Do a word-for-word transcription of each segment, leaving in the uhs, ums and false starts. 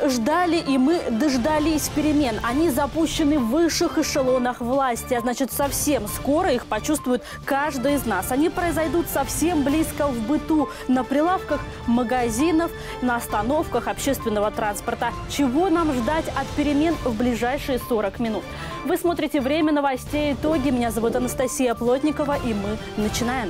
ждали, и мы дождались перемен. Они запущены в высших эшелонах власти, а значит, совсем скоро их почувствует каждый из нас. Они произойдут совсем близко в быту, на прилавках магазинов, на остановках общественного транспорта. Чего нам ждать от перемен в ближайшие сорок минут? Вы смотрите «Время новостей. Итоги». Меня зовут Анастасия Плотникова, и мы начинаем.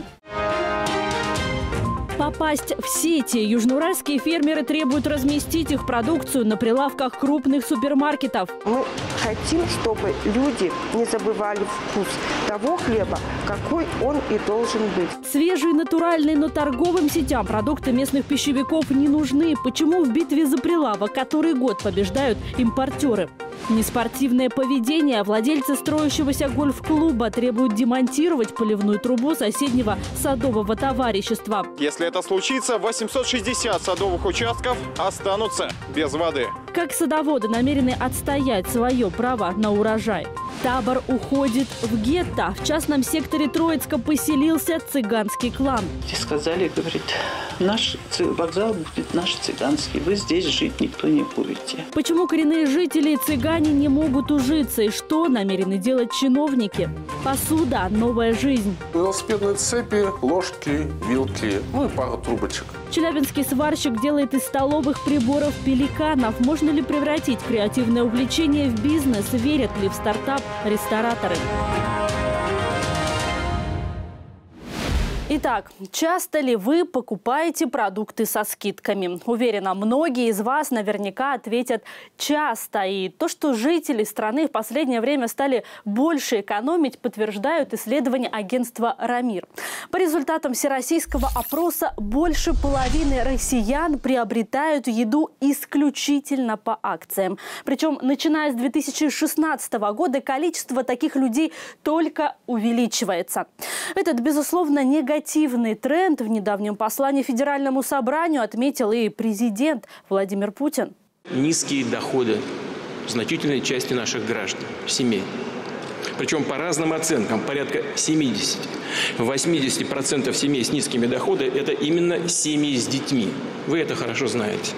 Попасть в сети. Южноуральские фермеры требуют разместить их продукцию на прилавках крупных супермаркетов. Мы хотим, чтобы люди не забывали вкус того хлеба, какой он и должен быть. Свежие, натуральные, но торговым сетям продукты местных пищевиков не нужны. Почему в битве за прилавок который год побеждают импортеры? Неспортивное поведение. Владельцы строящегося гольф-клуба требуют демонтировать поливную трубу соседнего садового товарищества. Если это случится, восемьсот шестьдесят садовых участков останутся без воды. Как садоводы намерены отстоять свое право на урожай? Табор уходит в гетто. В частном секторе Троицка поселился цыганский клан. И сказали, говорит, наш вокзал будет наш цыганский. Вы здесь жить никто не будете. Почему коренные жители и цыгане не могут ужиться? И что намерены делать чиновники? Посуда, новая жизнь. Велосипедные цепи, ложки, вилки, ну и пару трубочек. Челябинский сварщик делает из столовых приборов пеликанов. Можно ли превратить креативное увлечение в бизнес? Верят ли в стартап рестораторы? Итак, часто ли вы покупаете продукты со скидками? Уверена, многие из вас наверняка ответят часто. И то, что жители страны в последнее время стали больше экономить, подтверждают исследования агентства «Рамир». По результатам всероссийского опроса больше половины россиян приобретают еду исключительно по акциям. Причем, начиная с две тысячи шестнадцатого года, количество таких людей только увеличивается. Этот, безусловно, негативный Негативный тренд в недавнем послании Федеральному собранию отметил и президент Владимир Путин. Низкие доходы значительной части наших граждан, семей. Причем по разным оценкам, порядка семидесяти-восьмидесяти процентов семей с низкими доходами – это именно семьи с детьми. Вы это хорошо знаете.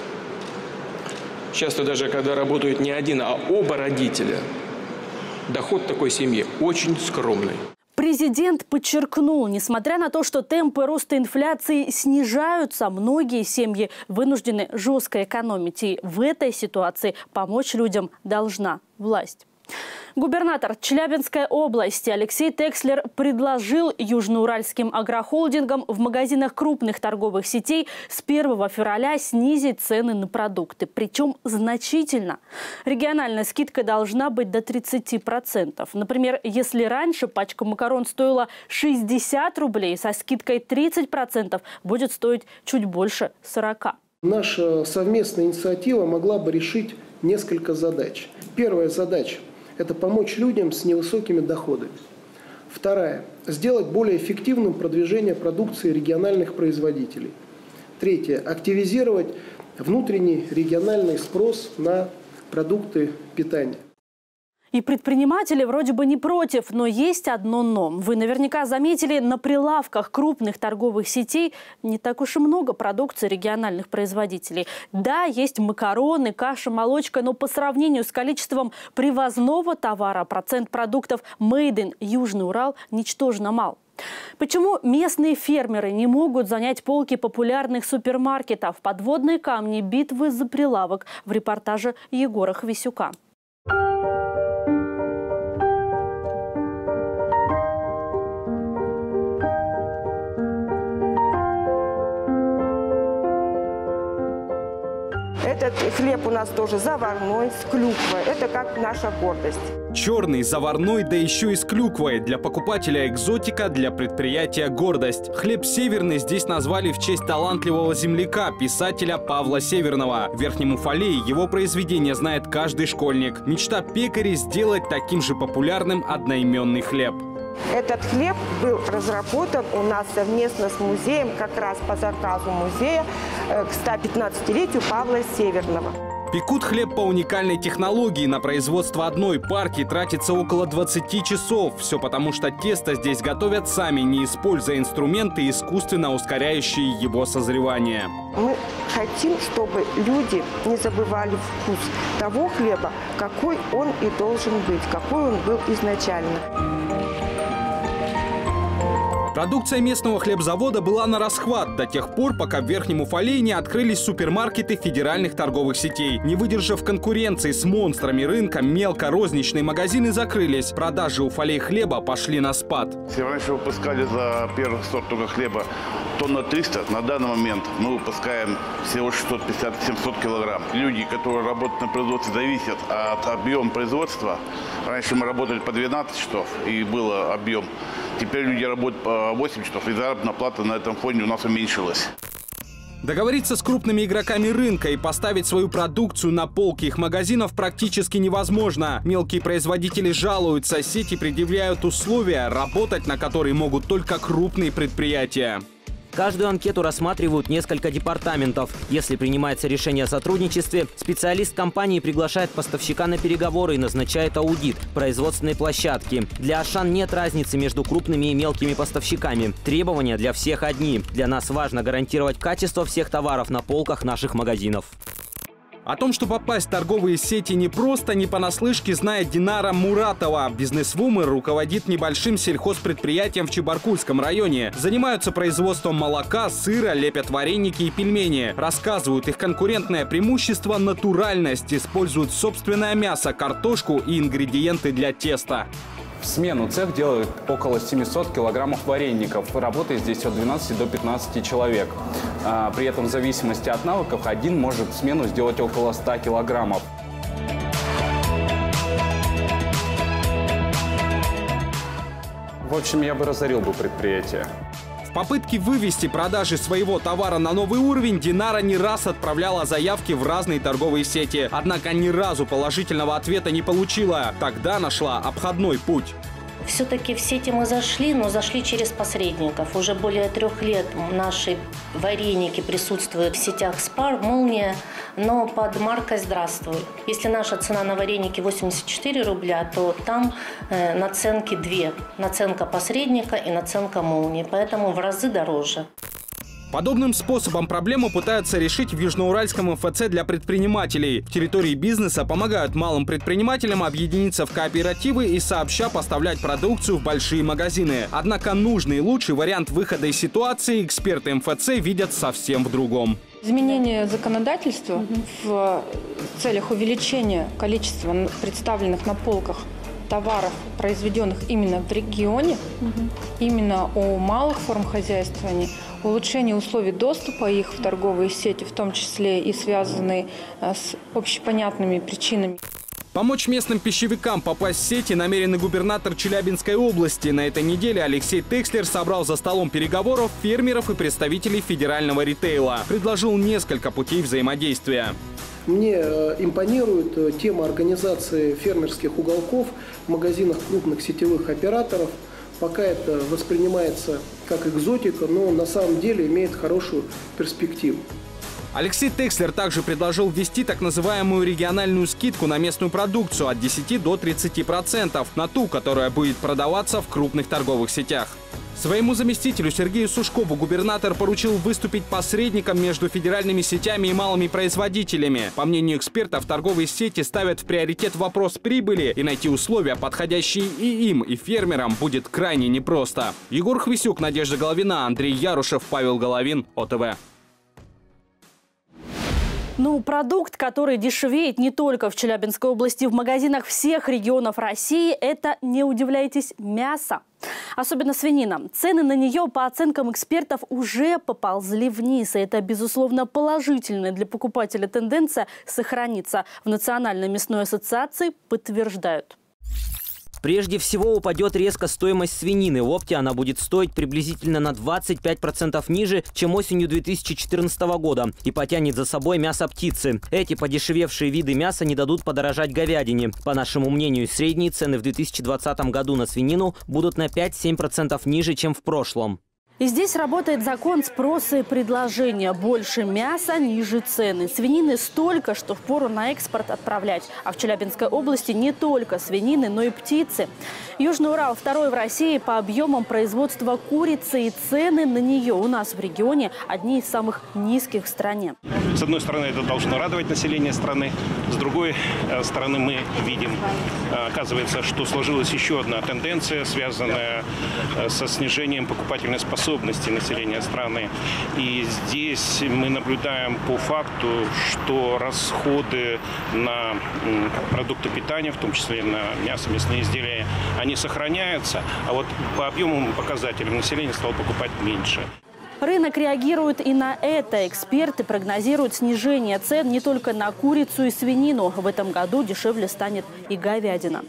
Часто даже когда работают не один, а оба родителя, доход такой семьи очень скромный. Президент подчеркнул, несмотря на то, что темпы роста инфляции снижаются, многие семьи вынуждены жестко экономить. И в этой ситуации помочь людям должна власть. Губернатор Челябинской области Алексей Текслер предложил южноуральским агрохолдингам в магазинах крупных торговых сетей с первого февраля снизить цены на продукты. Причем значительно. Региональная скидка должна быть до тридцати процентов. Например, если раньше пачка макарон стоила шестьдесят рублей, со скидкой тридцать процентов будет стоить чуть больше сорока. Наша совместная инициатива могла бы решить несколько задач. Первая задача – это помочь людям с невысокими доходами. Вторая – сделать более эффективным продвижение продукции региональных производителей. Третье – активизировать внутренний региональный спрос на продукты питания. И предприниматели вроде бы не против, но есть одно «но». Вы наверняка заметили, на прилавках крупных торговых сетей не так уж и много продукции региональных производителей. Да, есть макароны, каша, молочка, но по сравнению с количеством привозного товара процент продуктов «Made in Южный Урал» ничтожно мал. Почему местные фермеры не могут занять полки популярных супермаркетов? Подводные камни битвы за прилавок в репортаже Егора Хвисюка. Этот хлеб у нас тоже заварной, с клюквой. Это как наша гордость. Черный, заварной, да еще и с клюквой. Для покупателя экзотика, для предприятия гордость. Хлеб северный здесь назвали в честь талантливого земляка, писателя Павла Северного. В Верхнем Уфалее его произведение знает каждый школьник. Мечта пекарей сделать таким же популярным одноименный хлеб. Этот хлеб был разработан у нас совместно с музеем, как раз по заказу музея к ста пятнадцатилетию Павла Северного. Пекут хлеб по уникальной технологии. На производство одной партии тратится около двадцати часов. Все потому, что тесто здесь готовят сами, не используя инструменты, искусственно ускоряющие его созревание. Мы хотим, чтобы люди не забывали вкус того хлеба, какой он и должен быть, какой он был изначально. Продукция местного хлебзавода была на расхват до тех пор, пока в Верхнем Уфалее не открылись супермаркеты федеральных торговых сетей. Не выдержав конкуренции с монстрами рынка, мелкорозничные магазины закрылись. Продажи Уфалей хлеба пошли на спад. Если раньше выпускали за первый сорт только хлеба тонна триста, на данный момент мы выпускаем всего шестьсот пятьдесят — семьсот килограмм. Люди, которые работают на производстве, зависят от объема производства. Раньше мы работали по двенадцать часов и был объем. Теперь люди работают по восемь часов, и заработная плата на этом фоне у нас уменьшилась. Договориться с крупными игроками рынка и поставить свою продукцию на полки их магазинов практически невозможно. Мелкие производители жалуются, сети предъявляют условия, работать на которые могут только крупные предприятия. Каждую анкету рассматривают несколько департаментов. Если принимается решение о сотрудничестве, специалист компании приглашает поставщика на переговоры и назначает аудит производственной площадки. Для Ашан нет разницы между крупными и мелкими поставщиками. Требования для всех одни. Для нас важно гарантировать качество всех товаров на полках наших магазинов. О том, что попасть в торговые сети непросто, не понаслышке знает Динара Муратова. Бизнесвумен руководит небольшим сельхозпредприятием в Чебаркульском районе. Занимаются производством молока, сыра, лепят вареники и пельмени. Рассказывают, их конкурентное преимущество – натуральность. Используют собственное мясо, картошку и ингредиенты для теста. В смену цех делает около семисот килограммов вареников. Работает здесь от двенадцати до пятнадцати человек. При этом в зависимости от навыков один может в смену сделать около ста килограммов. В общем, я бы разорил бы предприятие. В попытке вывести продажи своего товара на новый уровень Динара не раз отправляла заявки в разные торговые сети. Однако ни разу положительного ответа не получила. Тогда нашла обходной путь. Все-таки в сети мы зашли, но зашли через посредников. Уже более трех лет наши вареники присутствуют в сетях «Спар», «Молния», но под маркой «Здравствуй». Если наша цена на вареники восемьдесят четыре рубля, то там э, наценки две. Наценка посредника и наценка «Молнии», поэтому в разы дороже. Подобным способом проблему пытаются решить в Южноуральском эм эф цэ для предпринимателей. В территории бизнеса помогают малым предпринимателям объединиться в кооперативы и сообща поставлять продукцию в большие магазины. Однако нужный и лучший вариант выхода из ситуации эксперты эм эф цэ видят совсем в другом. Изменение законодательства угу. в целях увеличения количества представленных на полках товаров, произведенных именно в регионе, угу. именно у малых форм хозяйствования, улучшение условий доступа их в торговые сети, в том числе и связанные с общепонятными причинами. Помочь местным пищевикам попасть в сети намеренный губернатор Челябинской области. На этой неделе Алексей Текслер собрал за столом переговоров фермеров и представителей федерального ритейла. Предложил несколько путей взаимодействия. Мне импонирует тема организации фермерских уголков в магазинах крупных сетевых операторов. Пока это воспринимается как экзотика, но на самом деле имеет хорошую перспективу. Алексей Текслер также предложил ввести так называемую региональную скидку на местную продукцию от десяти до тридцати процентов на ту, которая будет продаваться в крупных торговых сетях. Своему заместителю Сергею Сушкову губернатор поручил выступить посредником между федеральными сетями и малыми производителями. По мнению экспертов, торговые сети ставят в приоритет вопрос прибыли, и найти условия, подходящие и им, и фермерам, будет крайне непросто. Егор Хвисюк, Надежда Головина, Андрей Ярушев, Павел Головин, О Тэ Вэ. Ну, продукт, который дешевеет не только в Челябинской области, в магазинах всех регионов России, это, не удивляйтесь, мясо. Особенно свинина. Цены на нее, по оценкам экспертов, уже поползли вниз. И это, безусловно, положительная для покупателя тенденция сохранится. В Национальной мясной ассоциации подтверждают. Прежде всего упадет резко стоимость свинины. В опте она будет стоить приблизительно на двадцать пять процентов ниже, чем осенью две тысячи четырнадцатого года, и потянет за собой мясо птицы. Эти подешевевшие виды мяса не дадут подорожать говядине. По нашему мнению, средние цены в две тысячи двадцатом году на свинину будут на пять-семь процентов ниже, чем в прошлом. И здесь работает закон спроса и предложения. Больше мяса, ниже цены. Свинины столько, что впору на экспорт отправлять. А в Челябинской области не только свинины, но и птицы. Южный Урал второй в России по объемам производства курицы, и цены на нее у нас в регионе одни из самых низких в стране. С одной стороны, это должно радовать население страны. С другой стороны, мы видим, оказывается, что сложилась еще одна тенденция, связанная со снижением покупательной способности населения страны. И здесь мы наблюдаем по факту, что расходы на продукты питания, в том числе на мясо, мясные изделия, они сохраняются, а вот по объемам показателям население стало покупать меньше. Рынок реагирует и на это. Эксперты прогнозируют снижение цен не только на курицу и свинину. В этом году дешевле станет и говядина.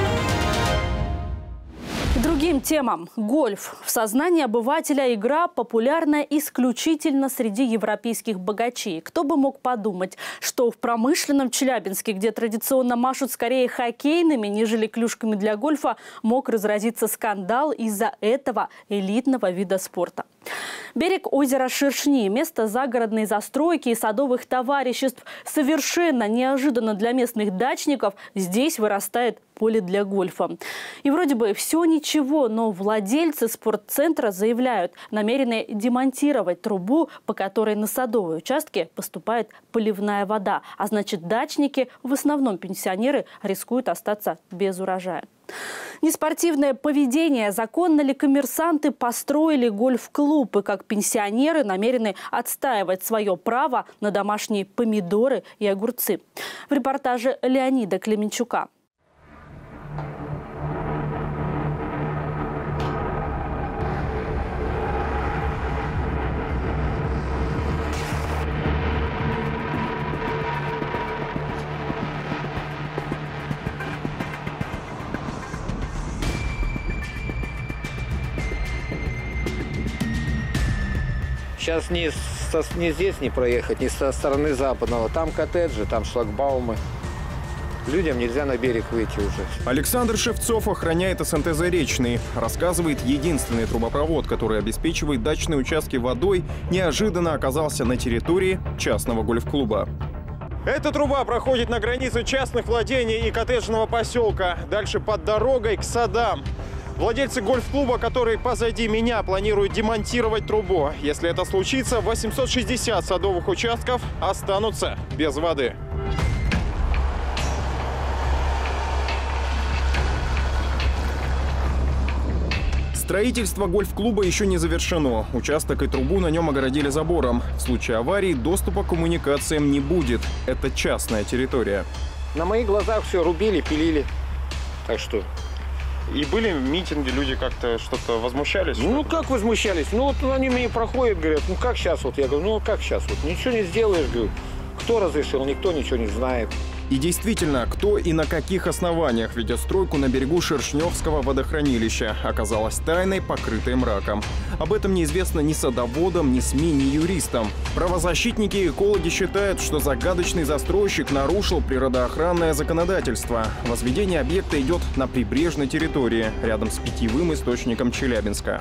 К другим темам. Гольф. В сознании обывателя игра популярна исключительно среди европейских богачей. Кто бы мог подумать, что в промышленном Челябинске, где традиционно машут скорее хоккейными, нежели клюшками для гольфа, мог разразиться скандал из-за этого элитного вида спорта. Берег озера Шершни, место загородной застройки и садовых товариществ. Совершенно неожиданно для местных дачников здесь вырастает поле для гольфа. И вроде бы все ничего, но владельцы спортцентра заявляют, намерены демонтировать трубу, по которой на садовые участки поступает поливная вода. А значит, дачники, в основном пенсионеры, рискуют остаться без урожая. Неспортивное поведение. Законно ли коммерсанты построили гольф-клуб? И как пенсионеры намерены отстаивать свое право на домашние помидоры и огурцы? В репортаже Леонида Клеменчука. Сейчас ни, со, ни здесь не проехать, ни со стороны западного. Там коттеджи, там шлагбаумы. Людям нельзя на берег выйти уже. Александр Шевцов охраняет эс эн тэ «Заречный». Рассказывает, единственный трубопровод, который обеспечивает дачные участки водой, неожиданно оказался на территории частного гольф-клуба. Эта труба проходит на границе частных владений и коттеджного поселка. Дальше под дорогой к садам. Владельцы гольф-клуба, который позади меня, планируют демонтировать трубу. Если это случится, восемьсот шестьдесят садовых участков останутся без воды. Строительство гольф-клуба еще не завершено. Участок и трубу на нем огородили забором. В случае аварии доступа к коммуникациям не будет. Это частная территория. На моих глазах все рубили, пилили. Так что... И были митинги, люди как-то что-то возмущались? Ну, как возмущались? Ну, вот они мне проходят, говорят, ну, как сейчас? Вот я говорю, ну, как сейчас? Вот ничего не сделаешь, говорю. Кто разрешил? Никто ничего не знает. И действительно, кто и на каких основаниях ведет стройку на берегу Шершневского водохранилища, оказалась тайной, покрытой мраком. Об этом неизвестно ни садоводам, ни СМИ, ни юристам. Правозащитники и экологи считают, что загадочный застройщик нарушил природоохранное законодательство. Возведение объекта идет на прибрежной территории, рядом с питьевым источником Челябинска.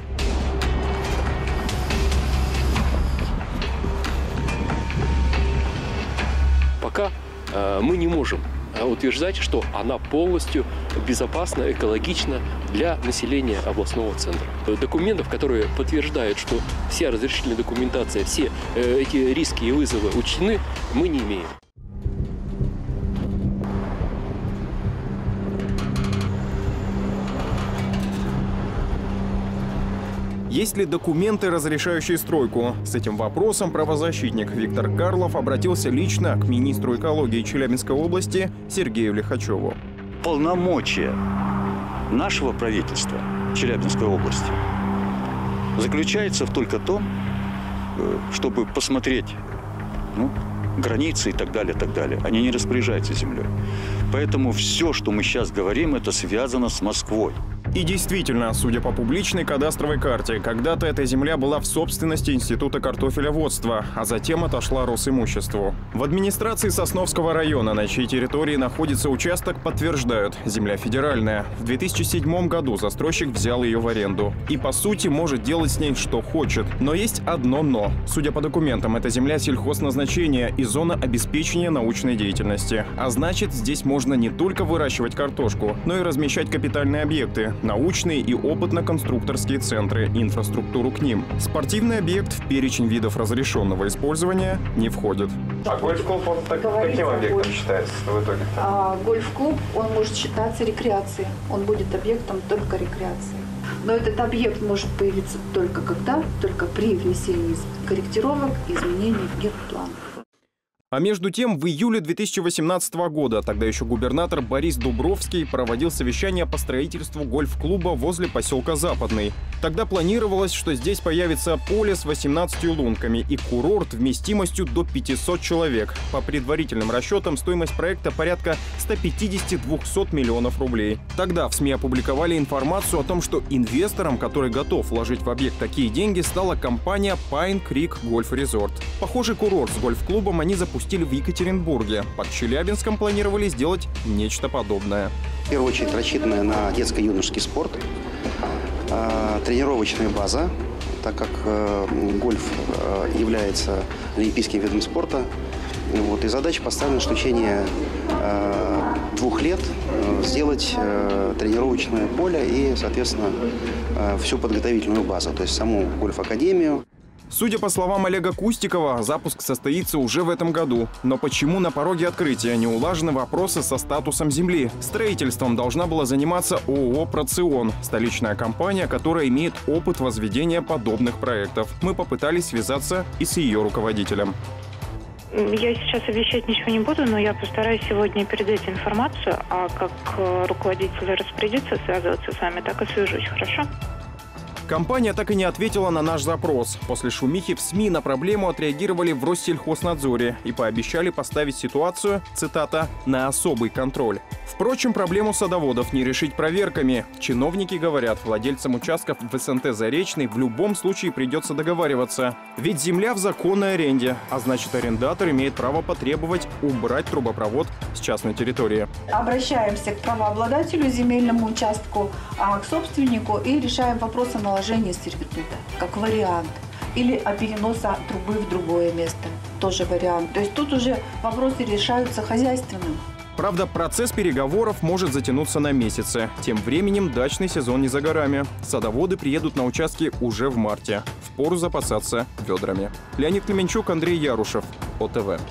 Пока мы не можем утверждать, что она полностью безопасна, экологична для населения областного центра. Документов, которые подтверждают, что вся разрешительная документация, все эти риски и вызовы учтены, мы не имеем. Есть ли документы, разрешающие стройку? С этим вопросом правозащитник Виктор Карлов обратился лично к министру экологии Челябинской области Сергею Лихачеву. Полномочия нашего правительства Челябинской области заключается в только том, чтобы посмотреть ну, границы и так далее, так далее. Они не распоряжаются землей. Поэтому все, что мы сейчас говорим, это связано с Москвой. И действительно, судя по публичной кадастровой карте, когда-то эта земля была в собственности Института картофелеводства, а затем отошла Росимуществу. В администрации Сосновского района, на чьей территории находится участок, подтверждают – земля федеральная. В две тысячи седьмом году застройщик взял ее в аренду. И, по сути, может делать с ней что хочет. Но есть одно «но». Судя по документам, это земля сельхозназначения и зона обеспечения научной деятельности. А значит, здесь можно не только выращивать картошку, но и размещать капитальные объекты – научные и опытно-конструкторские центры, инфраструктуру к ним. Спортивный объект в перечень видов разрешенного использования не входит. А гольф-клуб он так, каким объектом считается в итоге? А, гольф-клуб, он может считаться рекреацией. Он будет объектом только рекреации. Но этот объект может появиться только когда? Только при внесении корректировок и изменений в генплан. А между тем, в июле две тысячи восемнадцатого года тогда еще губернатор Борис Дубровский проводил совещание по строительству гольф-клуба возле поселка Западный. Тогда планировалось, что здесь появится поле с восемнадцатью лунками и курорт вместимостью до пятисот человек. По предварительным расчетам, стоимость проекта порядка ста пятидесяти — двухсот миллионов рублей. Тогда в СМИ опубликовали информацию о том, что инвестором, который готов вложить в объект такие деньги, стала компания Pine Creek Golf Resort. Похожий курорт с гольф-клубом они запустили в Екатеринбурге. Под Челябинском планировали сделать нечто подобное. В первую очередь рассчитанная на детско-юношеский спорт, э, тренировочная база, так как э, гольф э, является олимпийским видом спорта. Вот, и задача поставлена, что в течение э, двух лет э, сделать э, тренировочное поле и, соответственно, э, всю подготовительную базу, то есть саму гольф-академию. Судя по словам Олега Кустикова, запуск состоится уже в этом году. Но почему на пороге открытия не улажены вопросы со статусом земли? Строительством должна была заниматься ООО «Процион», столичная компания, которая имеет опыт возведения подобных проектов. Мы попытались связаться и с ее руководителем. Я сейчас обещать ничего не буду, но я постараюсь сегодня передать информацию, а как руководитель распорядится связываться с вами, так и свяжусь, хорошо? Компания так и не ответила на наш запрос. После шумихи в СМИ на проблему отреагировали в Россельхознадзоре и пообещали поставить ситуацию, цитата, «на особый контроль». Впрочем, проблему садоводов не решить проверками. Чиновники говорят, владельцам участков в СНТ «Заречный» в любом случае придется договариваться. Ведь земля в законной аренде, а значит, арендатор имеет право потребовать убрать трубопровод с частной территории. Обращаемся к правообладателю земельному участку, а к собственнику и решаем вопрос о наложении сервитута, как вариант. Или о переносе трубы в другое место, тоже вариант. То есть тут уже вопросы решаются хозяйственным. Правда, процесс переговоров может затянуться на месяцы. Тем временем дачный сезон не за горами. Садоводы приедут на участки уже в марте. Впору запасаться ведрами. Леонид Клименчук, Андрей Ярушев, О Т В.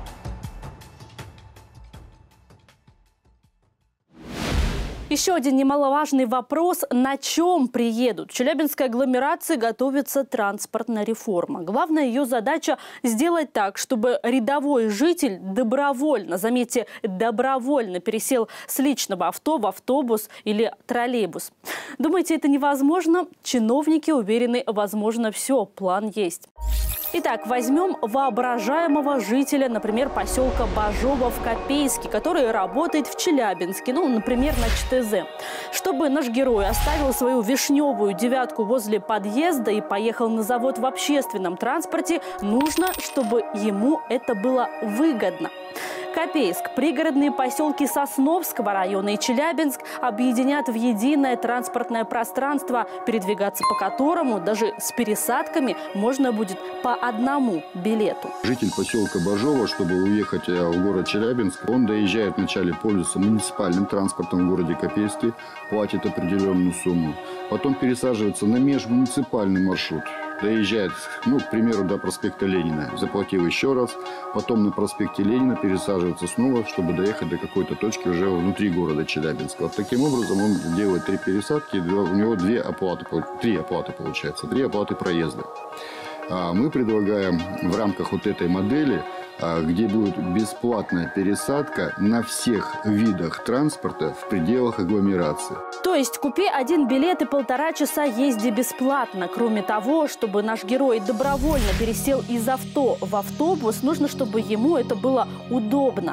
Еще один немаловажный вопрос – на чем приедут? В Челябинской агломерации готовится транспортная реформа. Главная ее задача – сделать так, чтобы рядовой житель добровольно, заметьте, добровольно пересел с личного авто в автобус или троллейбус. Думаете, это невозможно? Чиновники уверены, возможно все, план есть. Итак, возьмем воображаемого жителя, например, поселка Бажово в Копейске, который работает в Челябинске, ну, например, на Ч Т З. Чтобы наш герой оставил свою вишневую девятку возле подъезда и поехал на завод в общественном транспорте, нужно, чтобы ему это было выгодно. Копейск, пригородные поселки Сосновского района и Челябинск объединят в единое транспортное пространство, передвигаться по которому даже с пересадками можно будет по одному билету. Житель поселка Бажово, чтобы уехать в город Челябинск, он доезжает вначале, пользуется муниципальным транспортом в городе Копейске, платит определенную сумму, потом пересаживается на межмуниципальный маршрут. Доезжает, ну, к примеру, до проспекта Ленина, заплатил еще раз, потом на проспекте Ленина пересаживается снова, чтобы доехать до какой-то точки уже внутри города Челябинска. Вот таким образом он делает три пересадки, у него две оплаты, три оплаты получается, три оплаты проезда. Мы предлагаем в рамках вот этой модели, где будет бесплатная пересадка на всех видах транспорта в пределах агломерации. То есть купи один билет и полтора часа езди бесплатно. Кроме того, чтобы наш герой добровольно пересел из авто в автобус, нужно, чтобы ему это было удобно.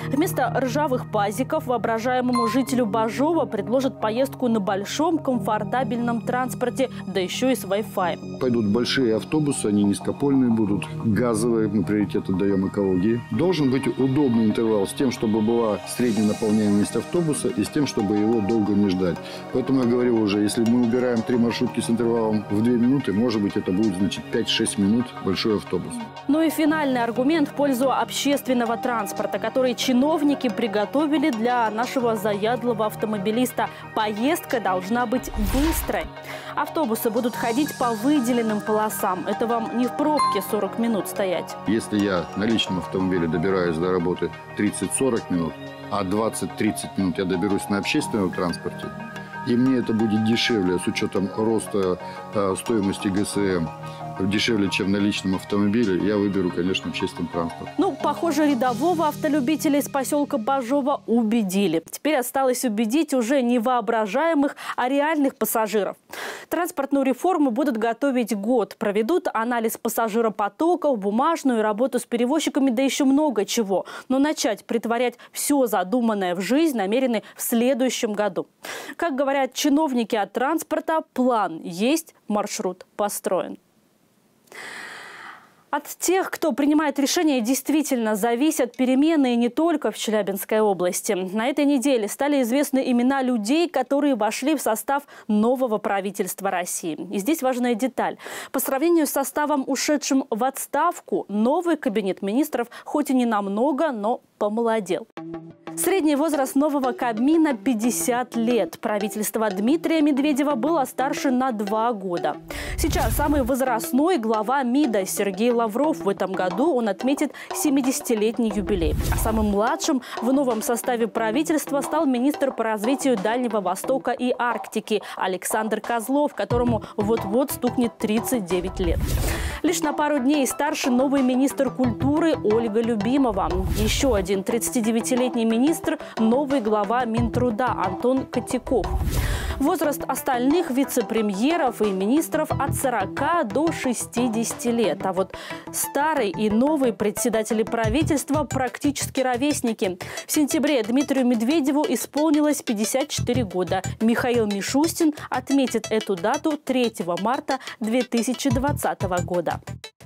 Вместо ржавых пазиков воображаемому жителю Бажова предложат поездку на большом комфортабельном транспорте, да еще и с Wi-Fi. Пойдут большие автобусы, они низкопольные будут, газовые, мы приоритет отдаем экологии. Должен быть удобный интервал с тем, чтобы была средняя наполняемость автобуса и с тем, чтобы его долго не ждать. Поэтому я говорил уже, если мы убираем три маршрутки с интервалом в две минуты, может быть, это будет, значит, пять-шесть минут большой автобус. Ну и финальный аргумент в пользу общественного транспорта, который чиновники приготовили для нашего заядлого автомобилиста. Поездка должна быть быстрой. Автобусы будут ходить по выделенным полосам. Это вам не в пробке сорок минут стоять. Если я на личном автомобиле добираюсь до работы тридцать-сорок минут, а двадцать-тридцать минут я доберусь на общественном транспорте, и мне это будет дешевле с учетом роста э, стоимости ГСМ, дешевле, чем на личном автомобиле, я выберу, конечно, общественный транспорт. Ну, похоже, рядового автолюбителя из поселка Бажова убедили. Теперь осталось убедить уже не воображаемых, а реальных пассажиров. Транспортную реформу будут готовить год. Проведут анализ пассажиропотоков, бумажную работу с перевозчиками, да еще много чего. Но начать притворять все задуманное в жизнь намерены в следующем году. Как говорят чиновники от транспорта, план есть, маршрут построен. От тех, кто принимает решения, действительно зависят перемены не только в Челябинской области. На этой неделе стали известны имена людей, которые вошли в состав нового правительства России. И здесь важная деталь. По сравнению с составом, ушедшим в отставку, новый кабинет министров хоть и не намного, но помолодел. Средний возраст нового Кабмина – пятьдесят лет. Правительство Дмитрия Медведева было старше на два года. Сейчас самый возрастной глава МИДа Сергей Лавров. В этом году он отметит семидесятилетний юбилей. А самым младшим в новом составе правительства стал министр по развитию Дальнего Востока и Арктики Александр Козлов, которому вот-вот стукнет тридцать девять лет. Лишь на пару дней старше новый министр культуры Ольга Любимова. Еще один тридцатидевятилетний министр – новый глава Минтруда Антон Котяков. Возраст остальных вице-премьеров и министров от сорока до шестидесяти лет. А вот старый и новый председатели правительства практически ровесники. В сентябре Дмитрию Медведеву исполнилось пятьдесят четыре года. Михаил Мишустин отметит эту дату третьего марта две тысячи двадцатого года.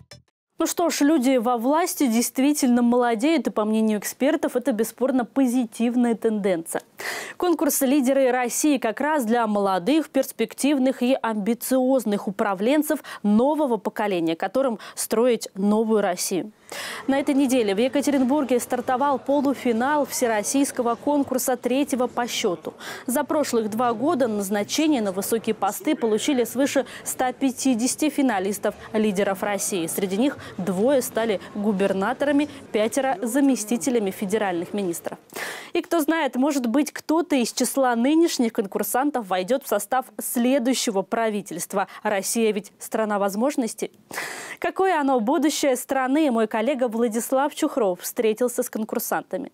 Ну что ж, люди во власти действительно молодеют, и, по мнению экспертов, это бесспорно позитивная тенденция. Конкурс «Лидеры России» как раз для молодых, перспективных и амбициозных управленцев нового поколения, которым строить новую Россию. На этой неделе в Екатеринбурге стартовал полуфинал всероссийского конкурса третьего по счету. За прошлых два года назначение на высокие посты получили свыше ста пятидесяти финалистов лидеров России. Среди них двое стали губернаторами, пятеро заместителями федеральных министров. И кто знает, может быть, кто-то из числа нынешних конкурсантов войдет в состав следующего правительства. Россия ведь страна возможностей. Какое оно будущее страны, мой коллега Владислав Чухров встретился с конкурсантами.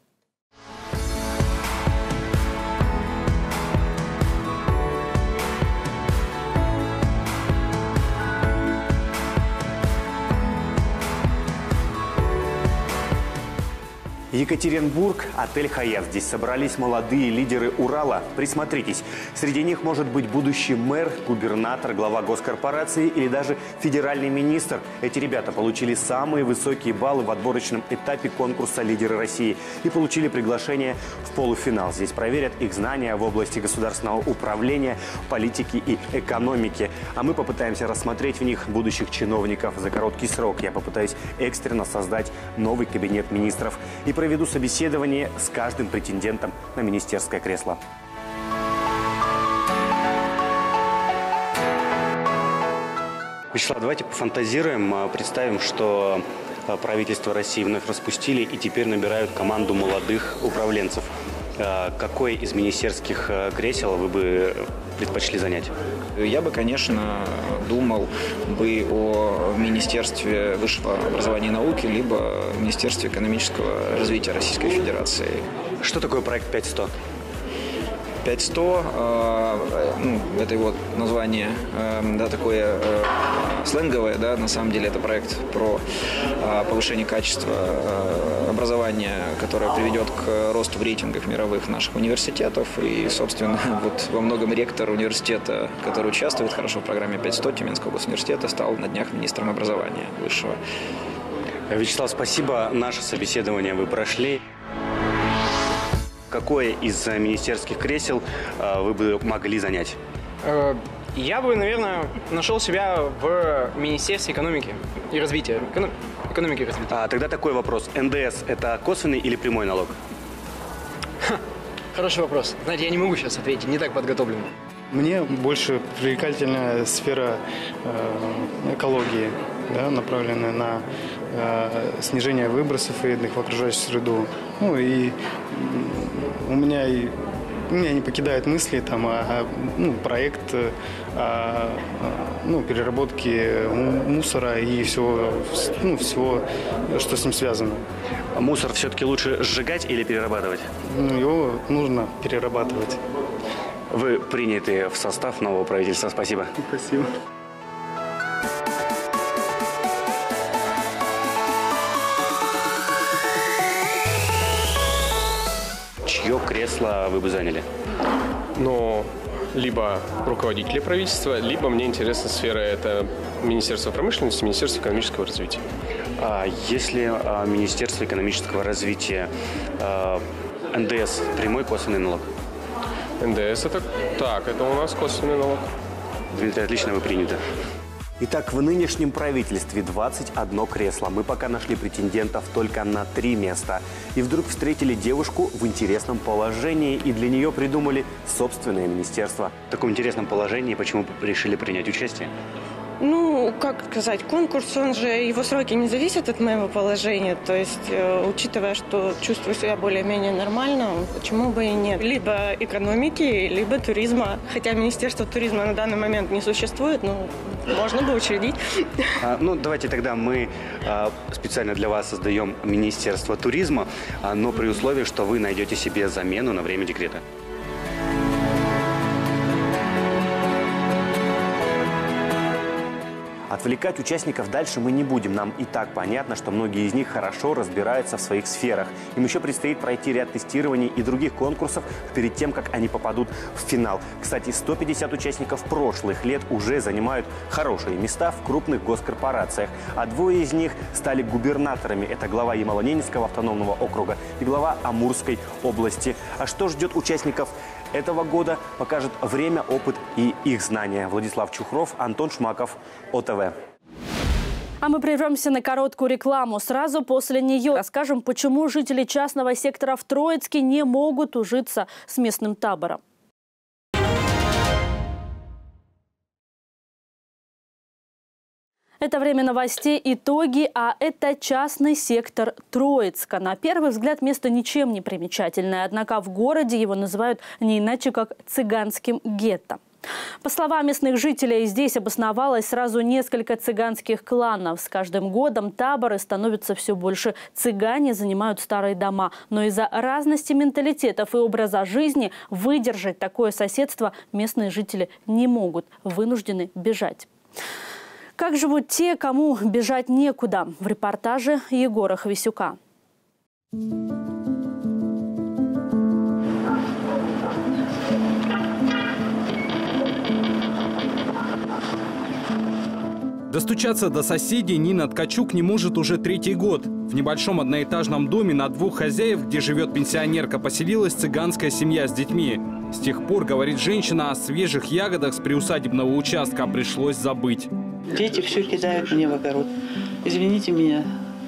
Екатеринбург, отель «Хаят». Здесь собрались молодые лидеры Урала. Присмотритесь, среди них может быть будущий мэр, губернатор, глава госкорпорации или даже федеральный министр. Эти ребята получили самые высокие баллы в отборочном этапе конкурса «Лидеры России» и получили приглашение в полуфинал. Здесь проверят их знания в области государственного управления, политики и экономики. А мы попытаемся рассмотреть в них будущих чиновников за короткий срок. Я попытаюсь экстренно создать новый кабинет министров и проведу собеседование с каждым претендентом на министерское кресло. Вячеслав, давайте пофантазируем, представим, что правительство России вновь распустили и теперь набирают команду молодых управленцев. Какой из министерских кресел вы бы предпочли занять? Я бы, конечно, думал бы о Министерстве высшего образования и науки, либо Министерстве экономического развития Российской Федерации. Что такое проект пять сто? пять сто, э, ну, это его название, э, да, такое э, сленговое, да, на самом деле это проект про э, повышение качества э, образования, которое приведет к росту в рейтингах мировых наших университетов. И, собственно, вот во многом ректор университета, который участвует хорошо в программе пять сто Тюменского госуниверситета, стал на днях министром образования высшего. Вячеслав, спасибо. Наше собеседование вы прошли. Какое из министерских кресел вы бы могли занять? Я бы, наверное, нашел себя в Министерстве экономики и развития. Эконом... Экономики и развития. А, тогда такой вопрос. эн дэ эс – это косвенный или прямой налог? Ха, хороший вопрос. Знаете, я не могу сейчас ответить, не так подготовлен. Мне больше привлекательная сфера э, экологии, да, направленная на э, снижение выбросов вредных в окружающую среду. Ну и у меня и меня не покидают мысли там, о, о, ну, проект о, ну, переработки мусора и всего, ну, всего, что с ним связано. Мусор все-таки лучше сжигать или перерабатывать? Ну, его нужно перерабатывать. Вы приняты в состав нового правительства. Спасибо. Спасибо. Чье кресло вы бы заняли? Ну, либо руководители правительства, либо мне интересна сфера – это Министерство промышленности, Министерство экономического развития. А если а, Министерство экономического развития, а, эн дэ эс – прямой косвенный налог? эн дэ эс – это так, это у нас косвенный налог. Дмитрий, отлично, вы приняты. Итак, в нынешнем правительстве двадцать одно кресло. Мы пока нашли претендентов только на три места. И вдруг встретили девушку в интересном положении, и для нее придумали собственное министерство. В таком интересном положении почему решили принять участие? Ну, как сказать, конкурс, он же, его сроки не зависят от моего положения. То есть, э, учитывая, что чувствую себя более-менее нормально, почему бы и нет. Либо экономики, либо туризма. Хотя Министерство туризма на данный момент не существует, но можно бы учредить. А, ну, давайте тогда мы а, специально для вас создаем Министерство туризма, а, но при условии, что вы найдете себе замену на время декрета. Отвлекать участников дальше мы не будем. Нам и так понятно, что многие из них хорошо разбираются в своих сферах. Им еще предстоит пройти ряд тестирований и других конкурсов перед тем, как они попадут в финал. Кстати, сто пятьдесят участников прошлых лет уже занимают хорошие места в крупных госкорпорациях. А двое из них стали губернаторами. Это глава Ямало-Ненецкого автономного округа и глава Амурской области. А что ждет участников этого года, покажет время, опыт и их знания. Владислав Чухров, Антон Шмаков, о тэ вэ. А мы прервемся на короткую рекламу. Сразу после нее расскажем, почему жители частного сектора в Троицке не могут ужиться с местным табором. Это время новостей, итоги, а это частный сектор Троицка. На первый взгляд место ничем не примечательное, однако в городе его называют не иначе, как цыганским гетто. По словам местных жителей, здесь обосновалось сразу несколько цыганских кланов. С каждым годом таборы становятся все больше. Цыгане занимают старые дома. Но из-за разности менталитетов и образа жизни выдержать такое соседство местные жители не могут, вынуждены бежать. Как живут те, кому бежать некуда? В репортаже Егора Хвисюка. Достучаться до соседей Нина Ткачук не может уже третий год. В небольшом одноэтажном доме на двух хозяев, где живет пенсионерка, поселилась цыганская семья с детьми. С тех пор, говорит женщина, о свежих ягодах с приусадебного участка пришлось забыть. Дети все кидают мне в огород. Извините меня,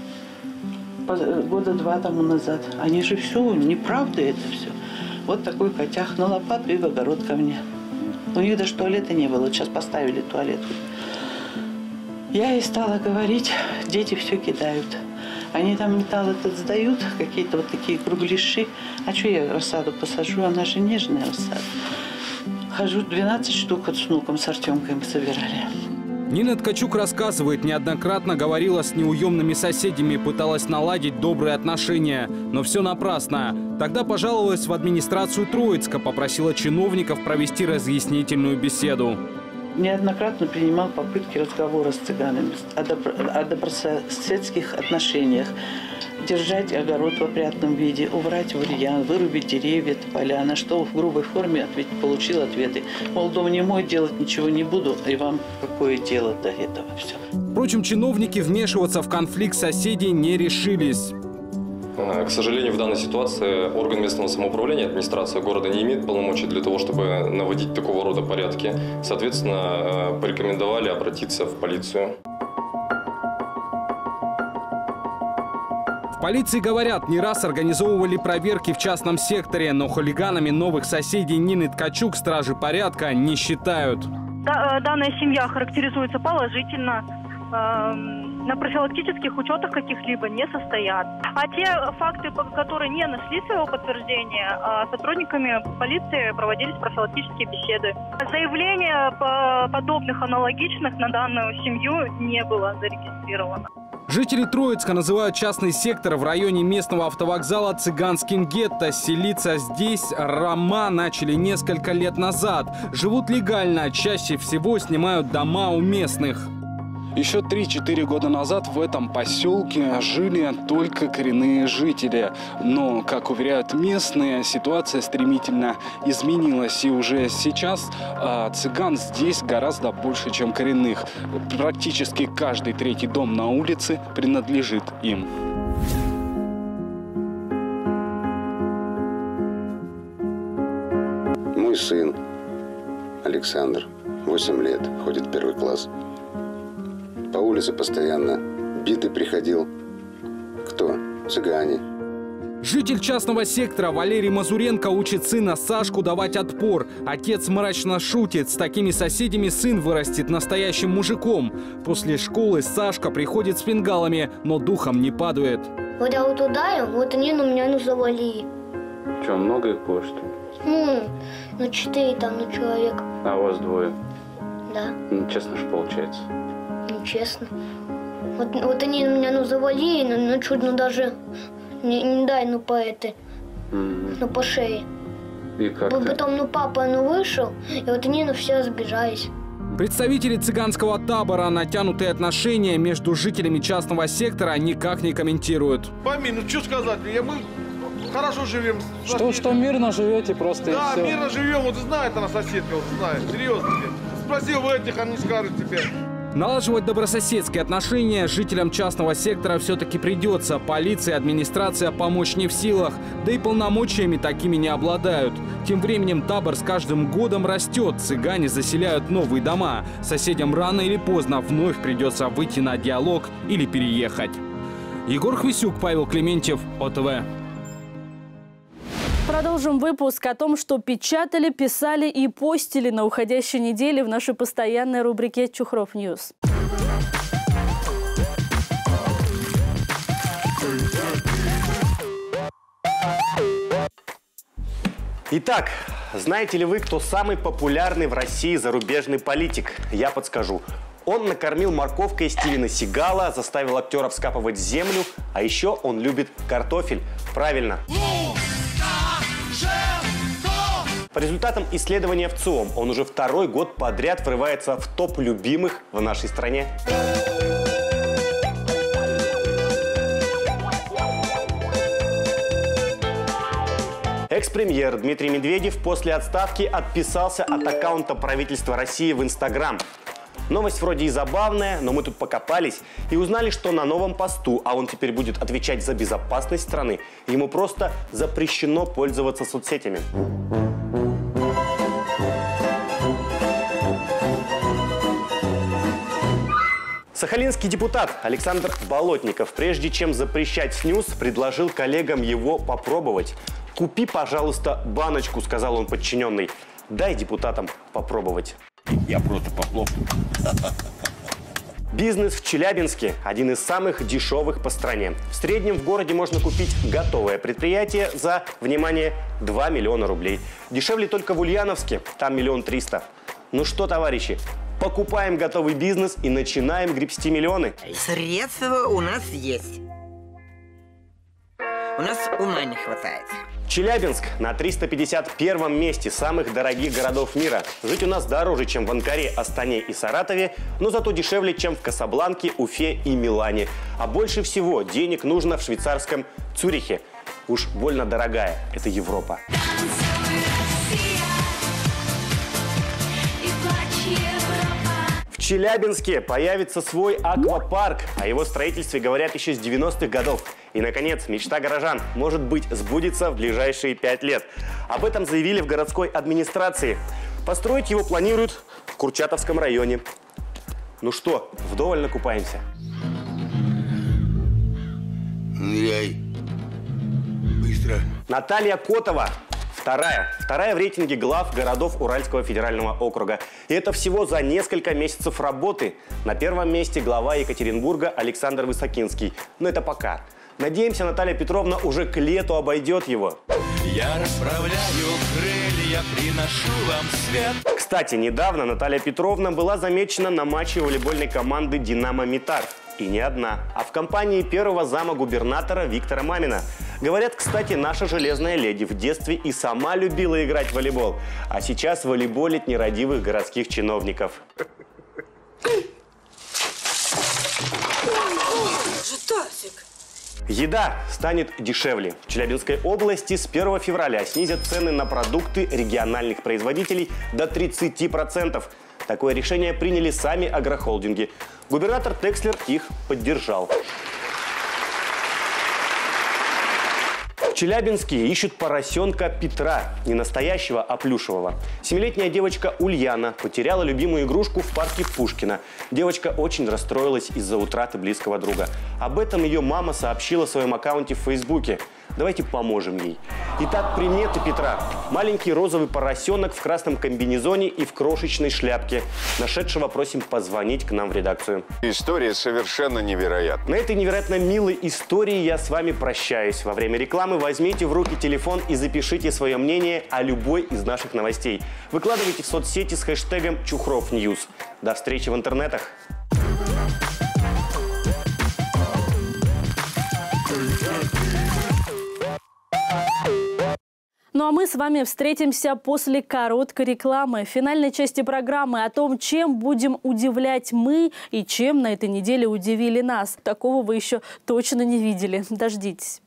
года два тому назад. Они же все, неправда это все. Вот такой котях на лопату и в огород ко мне. У них даже туалета не было, сейчас поставили туалет. Я ей стала говорить, дети все кидают. Они там металл этот сдают, какие-то вот такие кругляши. А что я рассаду посажу? Она же нежная рассада. Хожу, двенадцать штук от с внуком, с Артемкой мы собирали. Нина Ткачук рассказывает, неоднократно говорила с неуемными соседями, пыталась наладить добрые отношения. Но все напрасно. Тогда пожаловалась в администрацию Троицка, попросила чиновников провести разъяснительную беседу. Неоднократно принимал попытки разговора с цыганами о, добро, о добрососедских отношениях. Держать огород в опрятном виде, убрать бурьян, вырубить деревья, тополя. На что в грубой форме ответ, получил ответы. Мол, дом не мой, делать ничего не буду, и вам какое дело до этого все. Впрочем, чиновники вмешиваться в конфликт соседей не решились. К сожалению, в данной ситуации орган местного самоуправления, администрация города не имеет полномочий для того, чтобы наводить такого рода порядки. Соответственно, порекомендовали обратиться в полицию. В полиции говорят, не раз организовывали проверки в частном секторе, но хулиганами новых соседей Нины Ткачук стражи порядка не считают. Данная семья характеризуется положительно. На профилактических учетах каких-либо не состоят. А те факты, которые не нашли своего подтверждения, сотрудниками полиции проводились профилактические беседы. Заявления подобных, аналогичных на данную семью не было зарегистрировано. Жители Троицка называют частный сектор в районе местного автовокзала цыганским гетто. Селиться здесь рома начали несколько лет назад. Живут легально, чаще всего снимают дома у местных. Еще три-четыре года назад в этом поселке жили только коренные жители. Но, как уверяют местные, ситуация стремительно изменилась. И уже сейчас э, цыган здесь гораздо больше, чем коренных. Практически каждый третий дом на улице принадлежит им. Мой сын Александр, восемь лет, ходит в первый класс. По улице постоянно битый приходил. Кто? Цыгане. Житель частного сектора Валерий Мазуренко учит сына Сашку давать отпор. Отец мрачно шутит. С такими соседями сын вырастет настоящим мужиком. После школы Сашка приходит с фингалами, но духом не падает. Вот я вот ударил, вот они на меня ну завалили. Что, много их было, что ли? Ну, ну четыре там, ну человек. А у вас двое? Да. Ну, честно же получается. Честно. Вот, вот они меня ну завалили, ну, ну чуть ну даже не, не дай ну по этой, mm-hmm. ну по шее. И как Потом ну папа ну вышел, и вот они ну все разбежались. Представители цыганского табора натянутые отношения между жителями частного сектора никак не комментируют. Пойми, ну что сказать, я, мы хорошо живем. Что, что мирно живете просто. Да, и все. мирно живем, вот знает она соседка, вот знает, серьезно. Спроси у этих, они скажут тебе. Налаживать добрососедские отношения жителям частного сектора все-таки придется. Полиция и администрация помочь не в силах, да и полномочиями такими не обладают. Тем временем табор с каждым годом растет, цыгане заселяют новые дома. Соседям рано или поздно вновь придется выйти на диалог или переехать. Егор Хвисюк, Павел Клементьев, О Тэ Вэ. Продолжим выпуск о том, что печатали, писали и постили на уходящей неделе в нашей постоянной рубрике «Чухров Ньюс». Итак, знаете ли вы, кто самый популярный в России зарубежный политик? Я подскажу. Он накормил морковкой Стивена Сигала, заставил актеров скапывать землю, а еще он любит картофель. Правильно. По результатам исследования в ЦИОМ он уже второй год подряд врывается в топ любимых в нашей стране. Экс-премьер Дмитрий Медведев после отставки отписался от аккаунта правительства России в Инстаграм. Новость вроде и забавная, но мы тут покопались и узнали, что на новом посту, а он теперь будет отвечать за безопасность страны, ему просто запрещено пользоваться соцсетями. Сахалинский депутат Александр Болотников, прежде чем запрещать снюс, предложил коллегам его попробовать. «Купи, пожалуйста, баночку», — сказал он подчиненный. «Дай депутатам попробовать». Я просто похлопаю. Бизнес в Челябинске – один из самых дешевых по стране. В среднем в городе можно купить готовое предприятие за, внимание, два миллиона рублей. Дешевле только в Ульяновске, там миллион триста. Ну что, товарищи, Покупаем готовый бизнес и начинаем гребсти миллионы. Средства у нас есть. У нас ума не хватает. Челябинск на триста пятьдесят первом месте самых дорогих городов мира. Жить у нас дороже, чем в Анкаре, Астане и Саратове, но зато дешевле, чем в Касабланке, Уфе и Милане. А больше всего денег нужно в швейцарском Цюрихе. Уж больно дорогая – это Европа. В Челябинске появится свой аквапарк. О его строительстве говорят еще с девяностых годов. И, наконец, мечта горожан, может быть, сбудется в ближайшие пять лет. Об этом заявили в городской администрации. Построить его планируют в Курчатовском районе. Ну что, вдоволь накупаемся? Ныряй. Быстро. Наталья Котова. Вторая. Вторая в рейтинге глав городов Уральского федерального округа. И это всего за несколько месяцев работы. На первом месте глава Екатеринбурга Александр Высокинский. Но это пока. Надеемся, Наталья Петровна уже к лету обойдет его. Я расправляю крылья, приношу вам свет. Кстати, недавно Наталья Петровна была замечена на матче волейбольной команды «Динамо Митар». И не одна, а в компании первого зама губернатора Виктора Мамина. Говорят, кстати, наша железная леди в детстве и сама любила играть в волейбол, а сейчас волейболит нерадивых городских чиновников. Еда станет дешевле. В Челябинской области с первого февраля снизят цены на продукты региональных производителей до тридцати процентов. Такое решение приняли сами агрохолдинги. Губернатор Текслер их поддержал. В Челябинске ищут поросенка Петра, не настоящего, а плюшевого. Семилетняя девочка Ульяна потеряла любимую игрушку в парке Пушкина. Девочка очень расстроилась из-за утраты близкого друга. Об этом ее мама сообщила в своем аккаунте в Фейсбуке. Давайте поможем ей. Итак, приметы Петра. Маленький розовый поросенок в красном комбинезоне и в крошечной шляпке. Нашедшего просим позвонить к нам в редакцию. История совершенно невероятна. На этой невероятно милой истории я с вами прощаюсь. Во время рекламы возьмите в руки телефон и запишите свое мнение о любой из наших новостей. Выкладывайте в соцсети с хэштегом Чухров Ньюс. До встречи в интернетах. Ну а мы с вами встретимся после короткой рекламы. В финальной части программы о том, чем будем удивлять мы и чем на этой неделе удивили нас. Такого вы еще точно не видели. Дождитесь.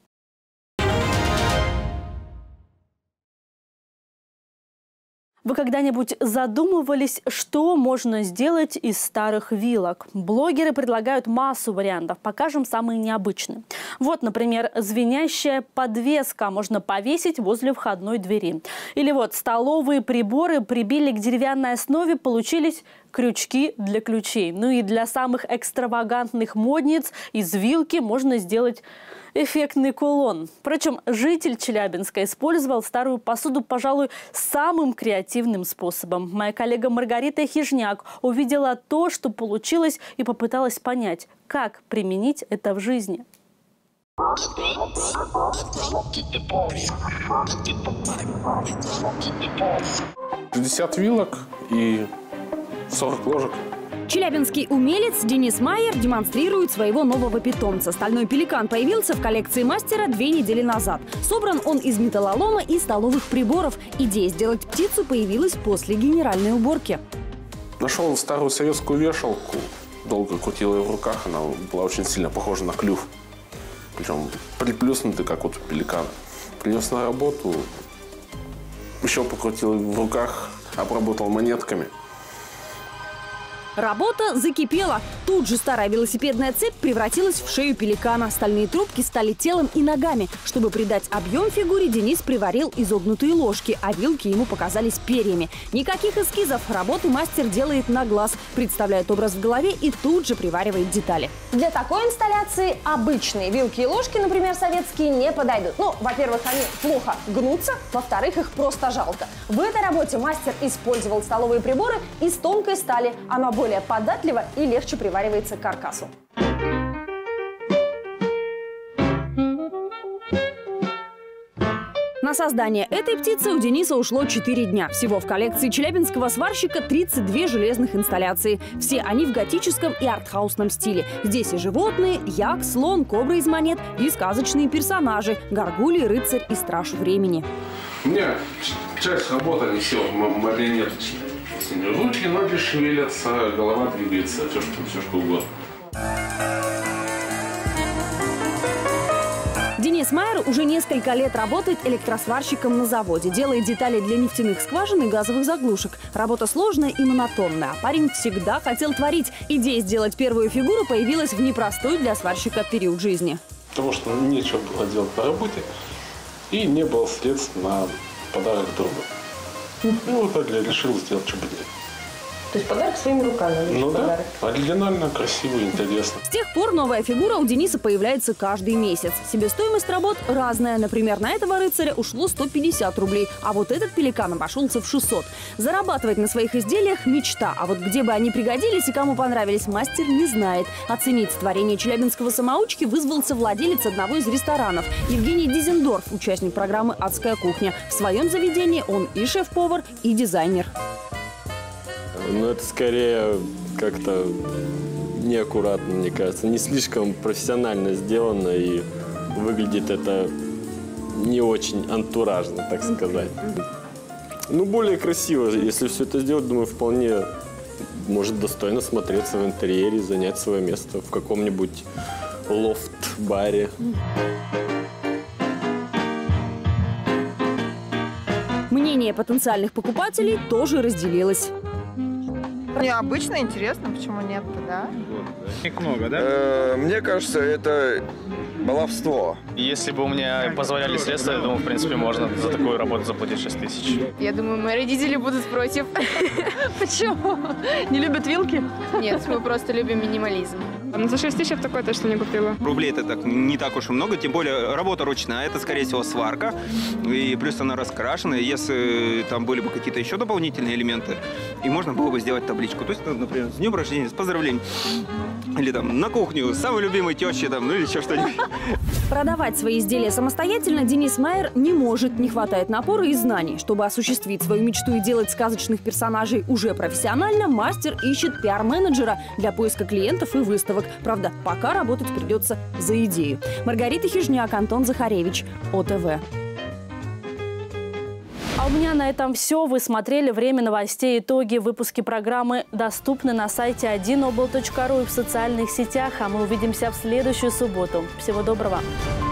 Вы когда-нибудь задумывались, что можно сделать из старых вилок? Блогеры предлагают массу вариантов. Покажем самые необычные. Вот, например, звенящая подвеска можно повесить возле входной двери. Или вот столовые приборы прибили к деревянной основе, получились крючки для ключей. Ну и для самых экстравагантных модниц из вилки можно сделать эффектный кулон. Впрочем, житель Челябинска использовал старую посуду, пожалуй, самым креативным способом. Моя коллега Маргарита Хижняк увидела то, что получилось, и попыталась понять, как применить это в жизни. шестьдесят вилок и сорок ложек. Челябинский умелец Денис Майер демонстрирует своего нового питомца. Стальной пеликан появился в коллекции мастера две недели назад. Собран он из металлолома и столовых приборов. Идея сделать птицу появилась после генеральной уборки. Нашел старую советскую вешалку. Долго крутил ее в руках. Она была очень сильно похожа на клюв. Причем приплюснутый, как вот у пеликана. Принес на работу. Еще покрутил в руках. Обработал монетками. Работа закипела. Тут же старая велосипедная цепь превратилась в шею пеликана. Стальные трубки стали телом и ногами. Чтобы придать объем фигуре, Денис приварил изогнутые ложки, а вилки ему показались перьями. Никаких эскизов. Работы мастер делает на глаз, представляет образ в голове и тут же приваривает детали. Для такой инсталляции обычные вилки и ложки, например, советские, не подойдут. Ну, во-первых, они плохо гнутся, во-вторых, их просто жалко. В этой работе мастер использовал столовые приборы из тонкой стали. Она более податливо и легче приваривается к каркасу. На На создание этой птицы у Дениса ушло четыре дня. Всего в коллекции челябинского сварщика тридцать две железных инсталляции. Все они в готическом и артхаусном стиле. Здесь и животные, як, слон, кобра из монет, и сказочные персонажи – Гаргулий, рыцарь и страж времени. У меня часть работы несет марионеточная. Руки, ноги шевелятся, голова двигается, все что, все что угодно. Денис Майер уже несколько лет работает электросварщиком на заводе. Делает детали для нефтяных скважин и газовых заглушек. Работа сложная и монотонная. А парень всегда хотел творить. Идея сделать первую фигуру появилась в непростой для сварщика период жизни. Потому что нечего было делать на работе и не было средств на подарок другу. И вот так я решил сделать чебурек. То есть подарок своими руками? Ну да, подарок. оригинально, красиво, интересно. С тех пор новая фигура у Дениса появляется каждый месяц. Себестоимость работ разная. Например, на этого рыцаря ушло сто пятьдесят рублей, а вот этот пеликан обошелся в шестьсот. Зарабатывать на своих изделиях – мечта. А вот где бы они пригодились и кому понравились, мастер не знает. Оценить творение челябинского самоучки вызвался владелец одного из ресторанов – Евгений Дизендорф, участник программы «Адская кухня». В своем заведении он и шеф-повар, и дизайнер. Ну, это скорее как-то неаккуратно, мне кажется. Не слишком профессионально сделано, и выглядит это не очень антуражно, так сказать. Ну, более красиво. Если все это сделать, думаю, вполне может достойно смотреться в интерьере, занять свое место в каком-нибудь лофт-баре. Мнение потенциальных покупателей тоже разделилось. Необычно, интересно, почему нет-то, да? Их много, да? Э, мне кажется, это баловство. Если бы у меня позволяли средства, я думаю, в принципе, можно за такую работу заплатить шесть тысяч. Я думаю, мои родители будут против. Почему? Не любят вилки? Нет, мы просто любим минимализм. Ну, за шесть тысяч я бы такое точно не купила. Рублей это так не так уж и много, тем более работа ручная, это, скорее всего, сварка, и плюс она раскрашена. Если там были бы какие-то еще дополнительные элементы, и можно было бы сделать табличку. То есть, например, с днем рождения, с поздравлением. Или там на кухню, самой любимой тещи, там, ну или еще что-нибудь. Продавать свои изделия самостоятельно Денис Майер не может. Не хватает напора и знаний. Чтобы осуществить свою мечту и делать сказочных персонажей уже профессионально, мастер ищет пиар-менеджера для поиска клиентов и выставок. Правда, пока работать придется за идею. Маргарита Хижняк, Антон Захаревич, О Тэ Вэ. А у меня на этом все. Вы смотрели «Время новостей». Итоги выпуски программы доступны на сайте один обл точка ру и в социальных сетях. А мы увидимся в следующую субботу. Всего доброго.